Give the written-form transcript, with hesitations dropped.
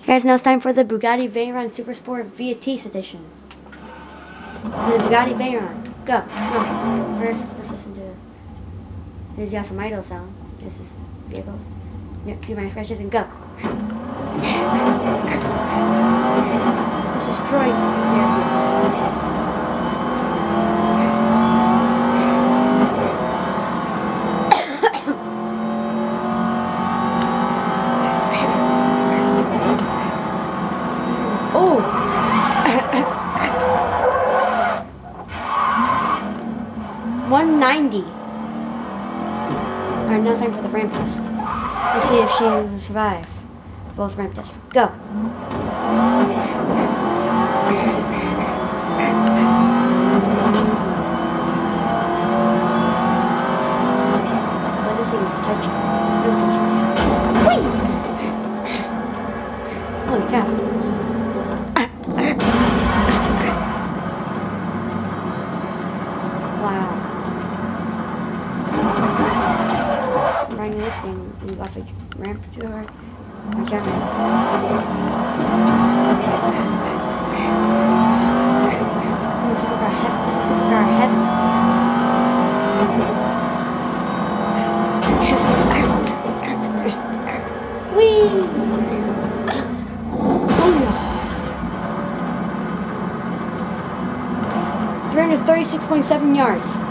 Guys, now it's time for the Bugatti Veyron Super Sport V8 edition. The Bugatti Veyron. Go. No. First, let's listen to... Here's got some idle sound. This is vehicles. Yeah, a few minor scratches and go. This destroys the CRV. Oh! 190. Alright, now it's time for the ramp test. Let's see if she will survive both ramp tests. Go! Well, this thing is touching. Really touching. Holy cow. Wow. I'm bringing this thing off a ramp too hard. Watch out, man. This is supercar heaven. This is supercar heaven. Whee! Oh no. 336.7 yards.